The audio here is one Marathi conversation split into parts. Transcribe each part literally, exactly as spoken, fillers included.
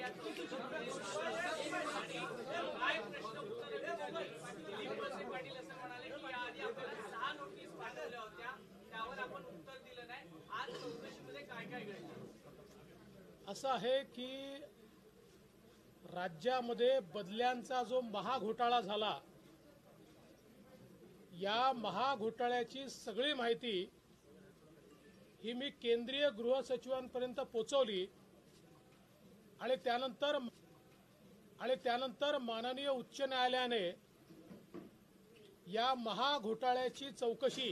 असं आहे की राज्यामध्ये बदल्यांचा जो महाघोटाळा झाला, या महाघोटाळ्याची सगळी माहिती ही मी केंद्रीय गृह सचिवांपर्यंत पोहोचवली आणि त्यानंतर आणि त्यानंतर माननीय उच्च न्यायालयाने या महाघोटाळ्याची चौकशी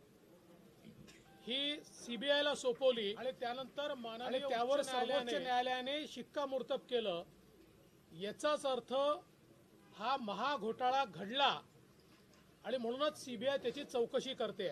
ही सीबीआयला सोपवली आणि त्यानंतर माननीय त्यावर सर्वोच्च न्यायालयाने शिक्कामोर्तब केलं। याचाच अर्थ हा महाघोटाळा घडला आणि म्हणूनच सीबीआय त्याची चौकशी करते।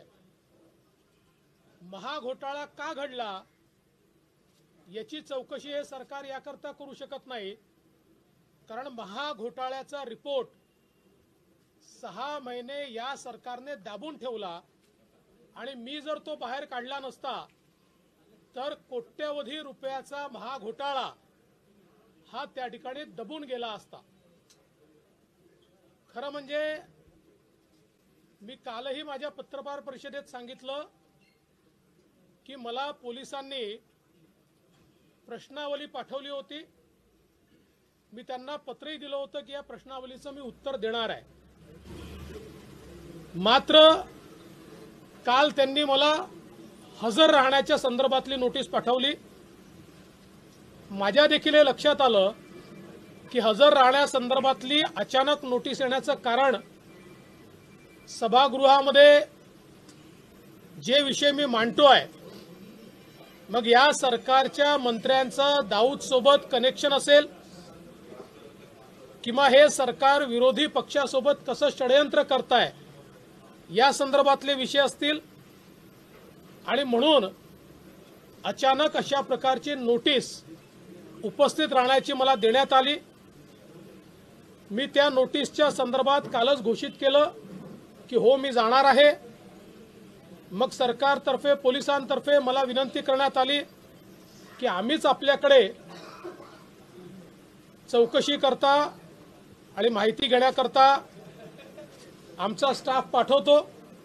महाघोटाळा का घडला याची चौकशी हे सरकार याकरता करू शकत नाही, कारण महाघोटाळ्याचा रिपोर्ट सहा महिने या सरकारने दाबून ठेवला आणि मी जर तो बाहेर काढला नसता तर कोट्यवधी रुपयाचा महाघोटाळा हा त्या ठिकाणी दबून गेला असता। खरं म्हणजे मी कालही माझ्या पत्रकार परिषदेत सांगितलं की मला पोलिसांनी प्रश्नावली पाठवली होती, मी त्यांना पत्रही दिलं होतं की या प्रश्नावलीचं मी उत्तर देणार आहे। मात्र काल त्यांनी मला हजर राहण्याच्या संदर्भातली नोटीस पाठवली। माझ्या देखील हे लक्षात आलं की हजर राहण्यासंदर्भातली अचानक नोटीस येण्याचं कारण सभागृहामध्ये जे विषय मी मांडतोय, मग या सरकारच्या मंत्र्यांचं दाऊद सोबत कनेक्शन असेल किंवा हे सरकार विरोधी पक्षासोबत कसं षडयंत्र करताय या संदर्भातले विषय असतील आणि म्हणून अचानक अशा प्रकारची नोटीस उपस्थित राहण्याची मला देण्यात आली। मी त्या नोटीसच्या संदर्भात कालच घोषित केलं की हो मी जाणार आहे। मग सरकारतर्फे पोलिसांतर्फे मला विनंती करण्यात आली की आम्हीच आपल्याकडे चौकशी करता आणि माहिती घेण्याकरता आमचा स्टाफ पाठवतो।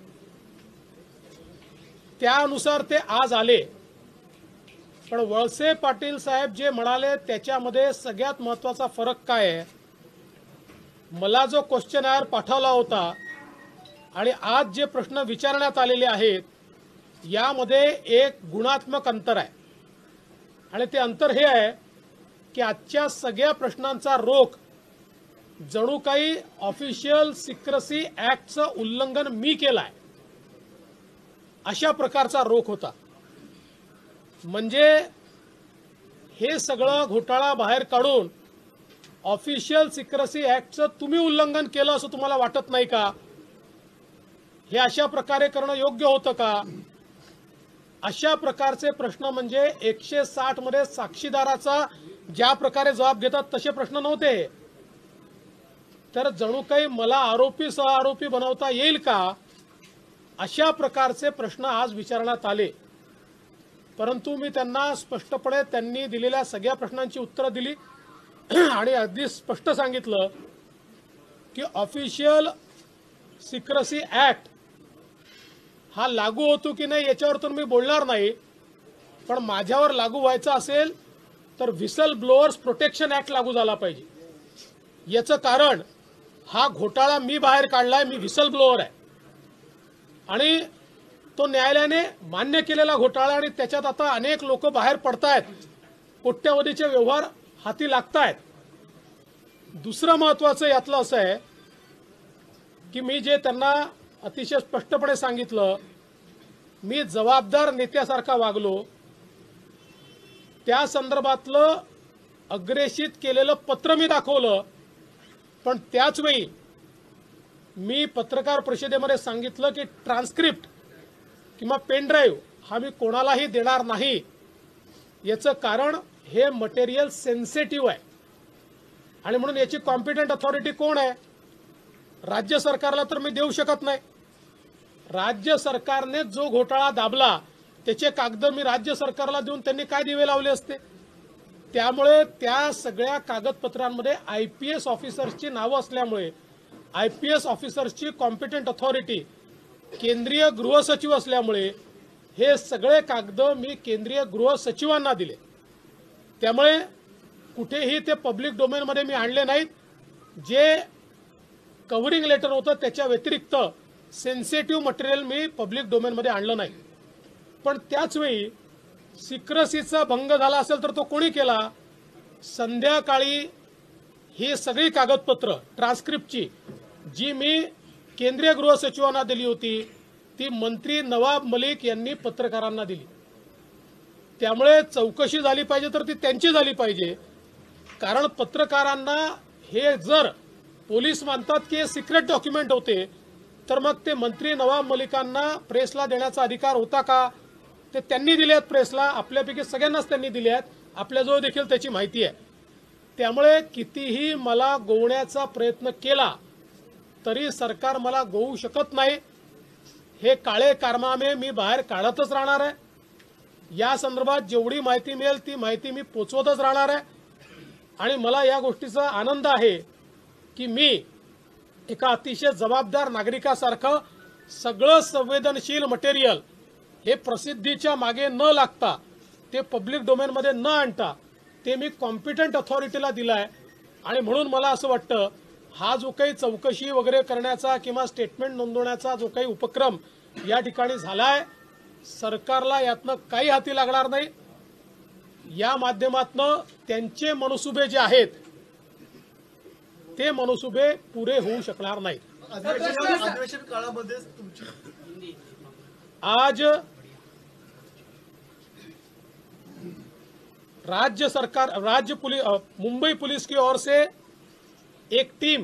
त्यानुसार ते आज आले, पण वळसे पाटील साहेब जे म्हणाले त्याच्यामध्ये सगळ्यात महत्त्वाचा फरक काय आहे, मला जो क्वेश्चनर पाठवला होता आणि आज जे प्रश्न विचारण्यात आलेले आहेत यामध्ये एक गुणात्मक अंतर आहे आणि ते अंतर हे आहे की आजच्या सगळ्या प्रश्नांचा रोख जणू काही ऑफिशियल सिक्रेसी ऍक्टचं उल्लंघन मी केलंय अशा प्रकारचा रोख होता। म्हणजे हे सगळं घोटाळा बाहेर काढून ऑफिशियल सिक्रेसी ऍक्टचं तुम्ही उल्लंघन केलं असं तुम्हाला वाटत नाही का? हे अशा प्रकारे करणं योग्य होतं का? अशा प्रकारचे प्रश्न म्हणजे एकशे साठ मध्ये साक्षीदाराचा ज्या प्रकारे जबाब घेतात तसे प्रश्न नव्हते। तर जणू काही मला आरोपी सह आरोपी बनवता येईल का अशा प्रकारचे प्रश्न आज विचारण्यात आले। परंतु मी त्यांना स्पष्टपणे त्यांनी दिलेल्या सगळ्या प्रश्नांची उत्तरं दिली आणि अगदी स्पष्ट सांगितलं की ऑफिशियल सिक्रेसी ऍक्ट हा लागू होतो की नाही याच्यावर तर मी बोलणार नाही, पण माझ्यावर लागू व्हायचा असेल तर व्हिसल ब्लोअर्स प्रोटेक्शन ऍक्ट लागू झाला पाहिजे। याचं कारण हा घोटाळा मी बाहेर काढलाय, मी व्हिसल ब्लोअर आहे आणि तो न्यायालयाने मान्य केलेला घोटाळा आणि त्याच्यात आता अनेक लोक बाहेर पडतायत, कोट्यवधीचे व्यवहार हाती लागतायत। दुसरं महत्त्वाचं यातलं असं आहे की मी जे त्यांना अतिशय स्पष्टपणे सांगितलं, मी जबाबदार नेत्यासारखा वागलो, त्या संदर्भातलं अग्रेषित केलेलं पत्र मी दाखवलं, पण त्याच वेळी मी पत्रकार परिषदेमध्ये सांगितलं की ट्रान्सक्रिप्ट किंवा पेन ड्राईव्ह हा मी कोणालाही देणार नाही। याचं कारण हे मटेरियल सेन्सिटिव्ह आहे आणि म्हणून याची कॉम्पिटंट अथॉरिटी कोण आहे? राज्य सरकारला तर मी देऊ शकत नाही। राज्य सरकारने जो घोटाळा दाबला त्याचे कागद मी राज्य सरकारला देऊन त्यांनी काय दिवे लावले असते? त्यामुळे त्या सगळ्या कागदपत्रांमध्ये आय पी एस ऑफिसर्सची नावं असल्यामुळे आय पी एस ऑफिसर्सची कॉम्पिटंट अथॉरिटी केंद्रीय गृह सचिव असल्यामुळे हे सगळे कागद मी केंद्रीय गृह सचिवांना दिले। त्यामुळे कुठेही ते पब्लिक डोमेनमध्ये मी आणले नाहीत। जे कव्हरिंग लेटर होतं त्याच्या व्यतिरिक्त सेन्सिटिव्ह मटेरियल मी पब्लिक डोमेनमध्ये आणलं नाही। पण त्याच वेळी सिक्रेसीचा भंग झाला असेल तर तो कोणी केला? संध्याकाळी ही सगळी कागदपत्र ट्रान्सक्रिप्टची जी मी केंद्रीय गृह सचिवांना दिली होती ती मंत्री नवाब मलिक यांनी पत्रकारांना दिली। त्यामुळे चौकशी झाली पाहिजे तर ती त्यांची झाली पाहिजे, कारण पत्रकारांना हे जर पोलीस मानतात की हे सिक्रेट डॉक्युमेंट होते तर मग ते मंत्री नवाब मलिकांना प्रेसला देण्याचा अधिकार होता का? ते त्यांनी दिले आहेत प्रेसला, आपल्यापैकी सगळ्यांनाच त्यांनी दिले आहेत, आपल्याजवळ देखील त्याची माहिती आहे। त्यामुळे कितीही मला गोवण्याचा प्रयत्न केला तरी सरकार मला गोवू शकत नाही। हे काळे कारनामे मी बाहेर काढतच राहणार आहे। या संदर्भात जेवढी माहिती मिळेल ती माहिती मी पोचवतच राहणार आहे। आणि मला या गोष्टीचा आनंद आहे की मी एका अतिशय जबाबदार नागरिकासारखं सगळं संवेदनशील मटेरियल हे प्रसिद्धीच्या मागे न लागता ते पब्लिक डोमेनमध्ये न आणता ते मी कॉम्पिटंट अथॉरिटीला दिलाय। आणि म्हणून मला असं वाटतं हा जो काही चौकशी वगैरे करण्याचा किंवा स्टेटमेंट नोंदवण्याचा जो काही उपक्रम या ठिकाणी झालाय सरकारला यातनं काही हाती लागणार नाही। या माध्यमातनं त्यांचे मनसुबे जे आहेत ते मनसुबे पुरे होऊ शकणार नाहीत। अधिवेशन काळामध्ये तुमची आज राज्य सरकार राज्य पुलिस मुंबई पुलिस की ओर से एक टीम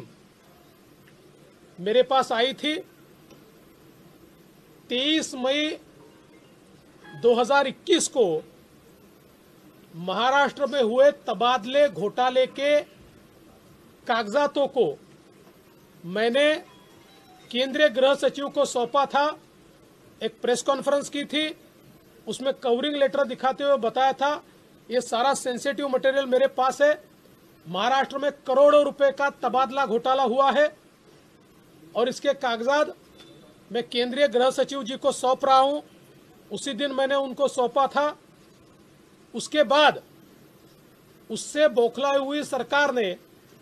मेरे पास आई थी। तेईस मई दो हज़ार इक्कीस को महाराष्ट्र में हुए तबादले घोटाले के कागजातों को मैंने केंद्रीय गृह सचिव को सौंपा था। एक प्रेस कॉन्फ्रेंस की थी, उसमें कवरिंग लेटर दिखाते हुए बताया था ये सारा सेंसिटिव मटेरियल मेरे पास है। महाराष्ट्र में करोड़ों रुपए का तबादला घोटाला हुआ है और इसके कागजात मैं केंद्रीय गृह सचिव जी को सौंप रहा हूं। उसी दिन मैंने उनको सौंपा था। उसके बाद उससे बौखलाई हुई सरकार ने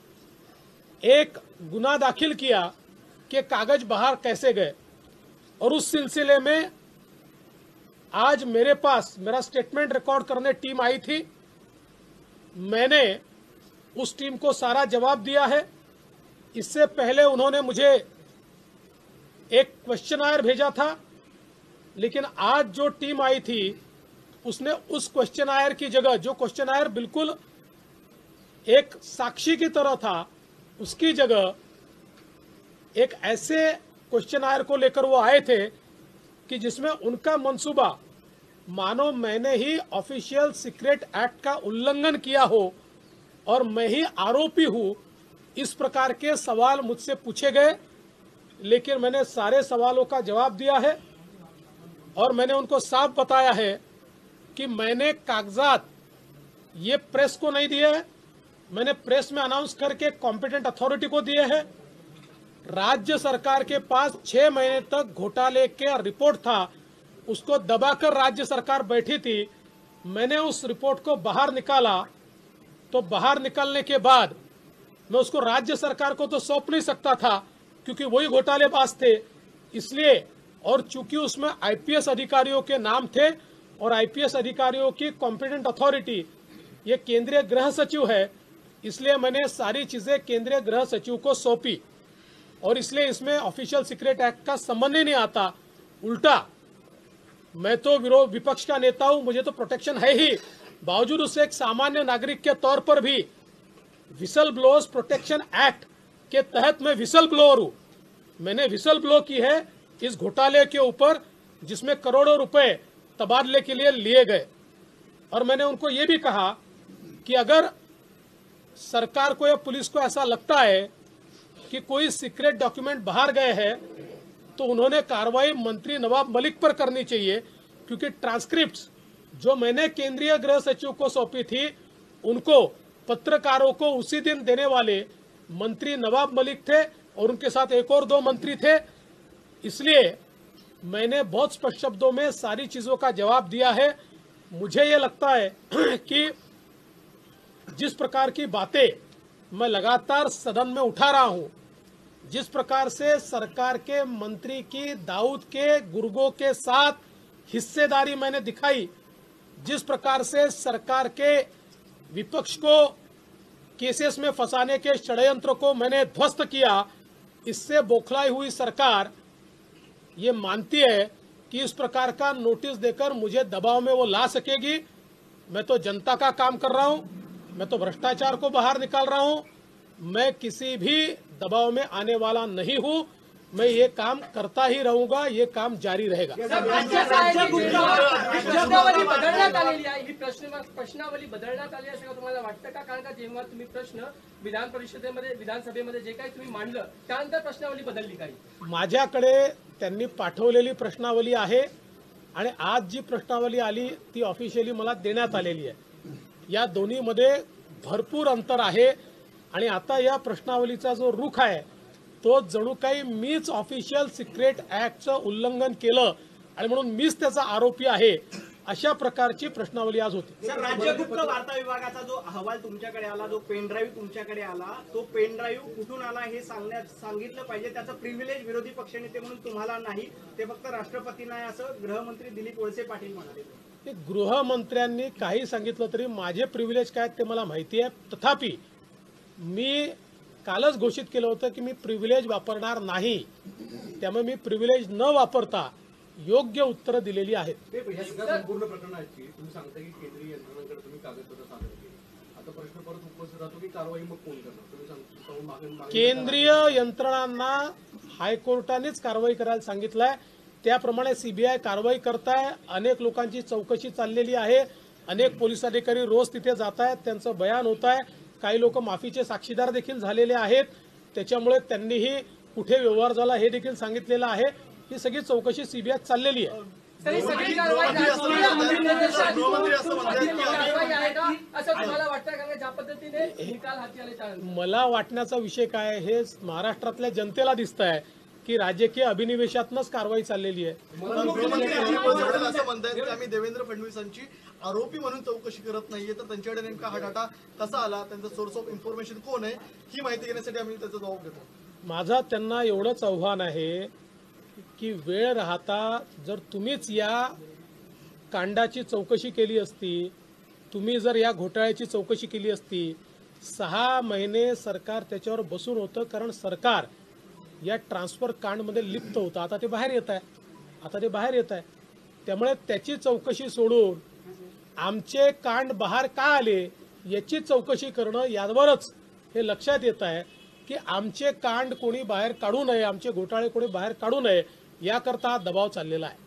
एक गुना दाखिल किया कि कागज बाहर कैसे गए, और उस सिलसिले में आज मेरे पास मेरा स्टेटमेंट रिकॉर्ड करने टीम आई थी। मैंने उस टीम को सारा जवाब दिया है। इससे पहले उन्होंने मुझे एक क्वेश्चनायर भेजा था, लेकिन आज जो टीम आई थी उसने उस क्वेश्चनायर की जगह, जो क्वेश्चनायर बिल्कुल एक साक्षी की तरह था, उसकी जगह एक ऐसे क्वेश्चनायर को लेकर वो आए थे कि जिसमें उनका मंसूबा मानो मैंने ही ऑफिशियल सीक्रेट एक्ट का उल्लंघन किया हो और मैं ही आरोपी हूं, इस प्रकार के सवाल मुझसे पूछे गए। लेकिन मैंने सारे सवालों का जवाब दिया है और मैंने उनको साफ बताया है कि मैंने कागजात ये प्रेस को नहीं दिए हैं, मैंने प्रेस में अनाउंस करके कॉम्पिटेंट अथॉरिटी को दिए हैं। राज्य सरकार के पास छह महीने तक घोटाले के रिपोर्ट था, उसको दबाकर राज्य सरकार बैठी थी। मैंने उस रिपोर्ट को बाहर निकाला, तो बाहर निकलने के बाद मैं उसको राज्य सरकार को तो सौंप नहीं सकता था क्योंकि वही घोटालेबाज थे, इसलिए। और चूंकि उसमें आई पी एस अधिकारियों के नाम थे और आई पी एस अधिकारियों की कॉम्पिटेंट अथॉरिटी ये केंद्रीय गृह सचिव है, इसलिए मैंने सारी चीजें केंद्रीय गृह सचिव को सौंपी। और इसलिए इसमें ऑफिशियल सीक्रेट एक्ट का संबंध ही नहीं आता। उल्टा मैं तो विरोध विपक्ष का नेता हूं, मुझे तो प्रोटेक्शन है ही, बावजूद उससे एक सामान्य नागरिक के तौर पर भी विसल ब्लोअर्स प्रोटेक्शन एक्ट के तहत मैं विसल ब्लोअर हूं। मैंने विसल ब्लो की है इस घोटाले के ऊपर जिसमें करोड़ों रुपए तबादले के लिए लिए गए। और मैंने उनको ये भी कहा कि अगर सरकार को या पुलिस को ऐसा लगता है कि कोई सीक्रेट डॉक्यूमेंट बाहर गए हैं तो उन्होंने कार्रवाई मंत्री नवाब मलिक पर करनी चाहिए, क्योंकि ट्रांसक्रिप्ट्स जो मैंने केंद्रीय गृह सचिव को सौंपी थी उनको पत्रकारों को उसी दिन देने वाले मंत्री नवाब मलिक थे और उनके साथ एक और दो मंत्री थे। इसलिए मैंने बहुत स्पष्ट शब्दों में सारी चीजों का जवाब दिया है। मुझे ये लगता है कि जिस प्रकार की बातें मैं लगातार सदन में उठा रहा हूं, जिस प्रकार से सरकार के मंत्री की दाऊद के गुर्गों के साथ हिस्सेदारी मैंने दिखाई, जिस प्रकार से सरकार के विपक्ष को केसेस में फंसाने के षड्यंत्र को मैंने ध्वस्त किया, इससे बौखलाई हुई सरकार ये मानती है कि इस प्रकार का नोटिस देकर मुझे दबाव में वो ला सकेगी। मैं तो जनता का काम कर रहा हूं, मैं तो भ्रष्टाचार को बाहर निकाल रहा हूं, मैं किसी भी दबाव में आने वाला नहीं हूं। मैं ये काम करता ही रहूंगा, ये काम जारी रहेगा। प्रश्नावली बदलण्यात आलेली आहे, ही प्रश्न प्रश्नावली बदलण्यात आली असं तुम्हाला वाटतं का? कारण का जेव्हा तुम्ही प्रश्न विधान परिषदेमध्ये विधानसभेमध्ये जे काही तुम्ही मांडलं त्यानंतर प्रश्नावली बदलली काही? माझ्याकडे त्यांनी पाठवलेली प्रश्नावली आहे आणि आज जी प्रश्नावली आली ती ऑफिशियली मला देण्यात आलेली आहे। या दोन्हीमध्ये भरपूर अंतर आहे आणि आता या प्रश्नावलीचा जो रुख आहे तो जणू काही मीच ऑफिशियल सिक्रेट ऍक्टचं उल्लंघन केलं आणि म्हणून मीच त्याचा आरोपी आहे, अशा प्रकारची प्रश्नावली आज होती। सर, राज्य गुप्त वार्ता विभागाचा जो अहवाल तुमच्याकडे आला, जो पेन ड्राईव्ह तुमच्याकडे आला, तो पेन ड्राईव्ह कुठून आला हे सांगण्यात सांगितलं पाहिजे। त्याचं प्रिव्हिलेज विरोधी पक्षनेते म्हणून तुम्हाला नाही, ते फक्त राष्ट्रपतींना आहे असं गृहमंत्री दिलीप वळसे पाटील म्हणाले। ते गृहमंत्र्यांनी काही सांगितलं तरी माझे प्रिव्हिलेज काय ते मला माहिती आहे। तथापि मी कालच घोषित केलं होतं की मी प्रिव्हिलेज वापरणार नाही, त्यामुळे मी प्रिव्हिलेज न वापरता योग्य उत्तरं दिलेली आहेत। संपूर्ण प्रकरणाची तुम्ही सांगता की केंद्रीय यंत्रणांकडे तुम्ही कागदपत्र सादर केली, आता प्रश्न परत उपस्थित राहतो की कारवाई मग कोण करणार? तुम्ही सांगता केंद्रीय यंत्रणांना हायकोर्टानेच कारवाई करायला सांगितलंय, त्याप्रमाणे सीबीआय कारवाई करताय। अनेक लोकांची चौकशी चाललेली आहे, अनेक पोलीस अधिकारी रोज तिथे जात आहेत, त्यांचं बयान होत आहे, काही लोक माफीचे साक्षीदार देखील झालेले आहेत। त्याच्यामुळे त्यांनीही कुठे व्यवहार झाला हे देखील सांगितलेलं आहे। ही सगळी चौकशी सीबीआय चाललेली आहे। तरी सगळी कारवाई राजकीय कारवाई आहे का असं तुम्हाला वाटतं? कारण ज्या पद्धतीने निकाल हाती आले त्यानंतर मला वाटण्याचा विषय काय हे महाराष्ट्रातल्या जनतेला दिसत आहे की राजकीय अभिनिवेशातनच कारवाई चाललेली आहे। गृहमंत्री अजित पवार असं म्हणतात की आम्ही देवेंद्र फडणवीसांची आरोपी म्हणून चौकशी करत नाहीये, तर त्यांच्याकडे नेमका हा डाटा कसा आला, त्यांचा सोर्स ऑफ इन्फॉर्मेशन कोण आहे ही माहिती घेण्यासाठी आम्ही त्याचा जबाब घेतो। माझा त्यांना एवढंच आव्हान आहे की वेळ राहता जर तुम्हीच या कांडाची चौकशी केली असती, तुम्ही जर या घोटाळ्याची चौकशी केली असती, सहा महिने सरकार त्याच्यावर बसून होतं, कारण सरकार या ट्रान्सफर कांडमध्ये लिप्त होतं। आता ते बाहेर येत आहे, आता ते बाहेर येत आहे, त्यामुळे त्याची चौकशी सोडून आमचे कांड बाहेर का आले याची चौकशी करणं, यावरच हे लक्षात येत आहे की आमचे कांड कोणी बाहेर काढू नये, आमचे घोटाळे कोणी बाहेर काढू नये, याकरता हा दबाव चाललेला आहे।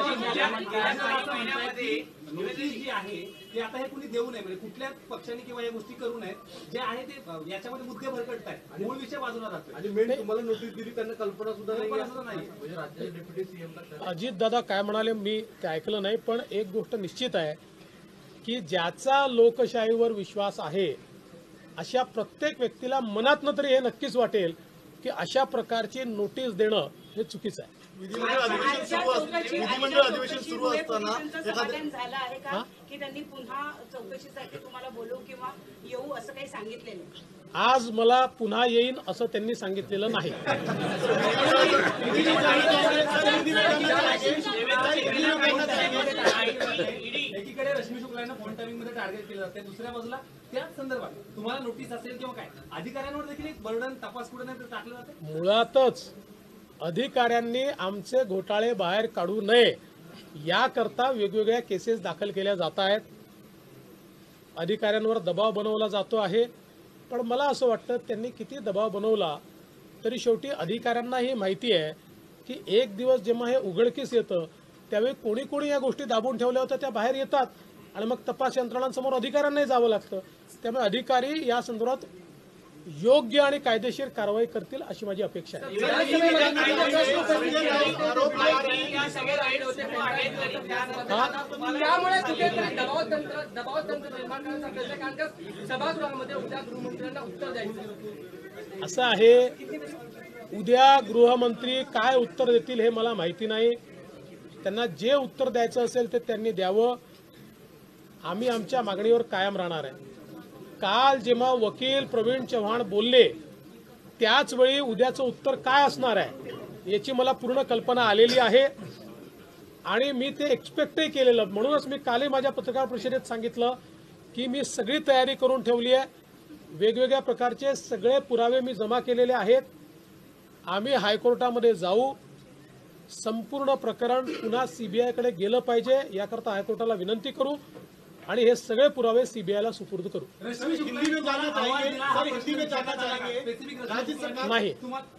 नोटीस जी आहे ते आता हे कुणी देऊ नये, म्हणजे कुठल्याच पक्षाने किंवा या गोष्टी करू नयेत, जे आहे ते याच्यामध्ये मुद्दे भरकटत आहेत, मूळ विषय बाजूला राहतोय। आणि मेन तुम्हाला नोटीस दिली त्यांना कल्पना सुद्धा कल्पना सुद्धा नाही, नाही। म्हणजे राज्याचे डेप्युटी सीएम अजित दादा काय म्हणाले मी ते ऐकलं नाही, पण एक गोष्ट निश्चित आहे की ज्याचा लोकशाहीवर विश्वास आहे अशा प्रत्येक व्यक्तीला मनातनं तरी हे नक्कीच वाटेल की अशा प्रकारची नोटीस देणं हे चुकीचं आहे। विधिमंडळ अधिवेशन सुरू असताना विधिमंडळ अधिवेशन सुरू असताना समाधान झालं आहे का की त्यांनी पुन्हा चौकशीसाठी तुम्हाला बोलवू किंवा येऊ असं काही सांगितले नाही? आज मला पुन्हा येईन असं त्यांनी सांगितलेलं नाही। एकीकडे रश्मी शुक्ला यांना फोन टायमिंग मध्ये टार्गेट केलं जाते, दुसऱ्या बाजूला त्याच संदर्भात तुम्हाला नोटीस असेल किंवा काय अधिकाऱ्यांवर देखील एक बर्डन तपास कुठे नाही टाकलं जाते। मुळातच अधिकाऱ्यांनी आमचे घोटाळे बाहेर काढू नये याकरता वेगवेगळ्या केसेस दाखल केल्या जात आहेत, अधिकाऱ्यांवर दबाव बनवला जातो आहे। पण मला असं वाटतं त्यांनी किती दबाव बनवला तरी शेवटी अधिकाऱ्यांनाही माहिती आहे की एक दिवस जेव्हा हे उघडकीस येतं त्यावेळी कोणी कोणी या गोष्टी दाबून ठेवल्या होत्या त्या बाहेर येतात आणि मग तपास यंत्रणांसमोर अधिकाऱ्यांनाही जावं लागतं। त्यामुळे अधिकारी या संदर्भात योग्य आणि कायदेशीर कारवाई करतील अशी माझी अपेक्षा आहे. त्यामुळे कुठेतरी दबाव तंत्र दबाव तंत्र निर्माण करण्याचा प्रयत्न, कारण का सभागृहामध्ये उद्या गृहमंत्र्यांना उत्तर द्यायचं. असं आहे, उद्या गृहमंत्री काय उत्तर देतील हे मला माहिती नाही. त्यांना जे उत्तर द्यायचं असेल ते त्यांनी द्यावं. आम्ही आमच्या मागणीवर कायम राहणार आहे. काल जेव्हा वकील प्रवीण चव्हाण बोलले त्याच वेळी उद्याचं उत्तर काय असणार आहे याची मला पूर्ण कल्पना आलेली आहे आणि मी ते एक्सपेक्टही केलेलं. म्हणूनच मी कालही माझ्या पत्रकार परिषदेत सांगितलं की मी सगळी तयारी करून ठेवली आहे. वेगवेगळ्या प्रकारचे सगळे पुरावे मी जमा केलेले आहेत. आम्ही हायकोर्टामध्ये जाऊ. संपूर्ण प्रकरण पुन्हा सीबीआयकडे गेलं पाहिजे याकरता हायकोर्टाला विनंती करू आणि हे सगळे पुरावे सीबीआयला सुपूर्द करू. हिंदी में जाना चाहेंगे सर, हिंदी में जाना चाहेंगे राज्य सरकार नाही.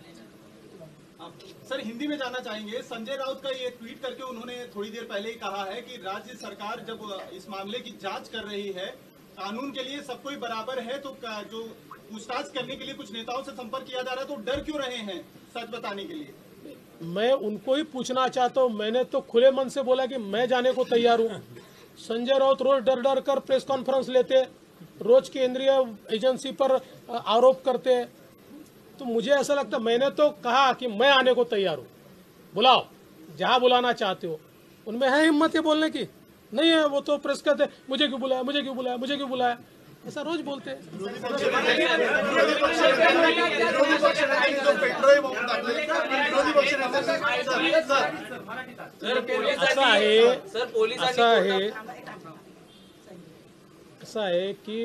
सर हिंदी में जाना चाहेंगे। संजय राउत का ये ट्वीट करके उन्होंने थोड़ी देर पहले ही कहा है कि राज्य सरकार जब इस मामले की जांच कर रही है, कानून के लिए सब कोई बराबर है, तो जो पूछताछ करने के लिए कुछ नेताओं से संपर्क किया जा रहा है तो डर क्यों रहे हैं सच बताने के लिए? मैं उनको ही पूछना चाहता हूं. मैंने तो खुले मन से बोला कि मैं जाने को तैयार हूं. संजय राउत रोज डर डर कर प्रेस कॉन्फ्रेंस लेते, रोज केंद्रीय एजेंसी पर आरोप करते. तो मुझे ऐसा लगता, मैंने तो कहा कि मैं आने को तैयार हूं. बुलाओ जहां बुलाना चाहते हो. उनमें है हिम्मत ये बोलने की? नहीं है. वो तो प्रेस करते मुझे क्यों बुलाया, मुझे क्यों बुलाया, मुझे क्यों बुलाया, ऐसा रोज बोलते हैं. असं आहे असं आहे असं आहे की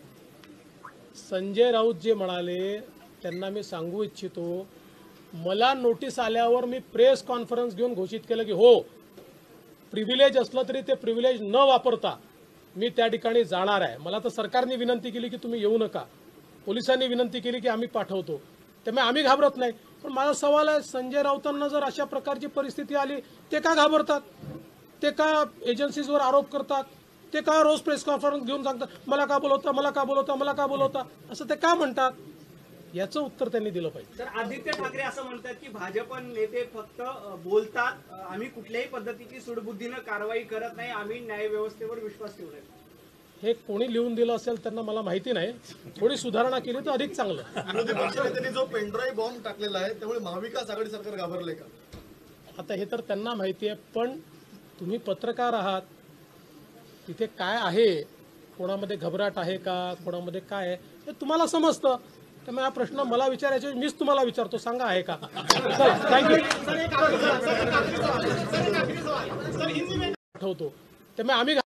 संजय राऊत जे म्हणाले त्यांना मी सांगू इच्छितो, मला नोटीस आल्यावर मी प्रेस कॉन्फरन्स घेऊन घोषित केलं की हो, प्रिव्हिलेज असलं तरी ते प्रिव्हिलेज न वापरता मी त्या ठिकाणी जाणार आहे. मला तर सरकारने विनंती केली की तुम्ही येऊ नका, पोलिसांनी विनंती केली की आम्ही पाठवतो, त्यामुळे आम्ही घाबरत नाही. पण माझा सवाल आहे, संजय राऊतांना जर अशा प्रकारची परिस्थिती आली ते का घाबरतात? ते का एजन्सीजवर आरोप करतात? ते का रोज प्रेस कॉन्फरन्स घेऊन सांगतात मला का बोलवता, मला का बोलवता, मला का बोलवता, असं ते का म्हणतात? याचं उत्तर त्यांनी दिलं पाहिजे. सर, आदित्य ठाकरे असं म्हणतात की भाजप नेते फक्त बोलतात, आम्ही कुठल्याही पद्धतीची सूडबुद्धीनं कारवाई करत नाही, आम्ही न्यायव्यवस्थेवर विश्वास ठेवलाय. हे कोणी लिहून दिलं असेल त्यांना मला माहिती नाही. थोडी सुधारणा केली तर अधिक चांगलं. विरोधी पक्षनेत्यांनी जो पेनड्राईव्ह बॉम्ब टाकलेला आहे त्यामुळे महाविकास आघाडी सरकार घाबरले का? आता हे तर त्यांना माहिती आहे, पण तुम्ही पत्रकार आहात, तिथे काय आहे, कोणामध्ये घबराट आहे का, कोणामध्ये काय आहे हे तुम्हाला समजतं. त्यामुळे हा प्रश्न मला विचारायचा मीच तुम्हाला विचारतो, सांगा आहे का? थँक्यू. ठेवतो त्यामुळे आम्ही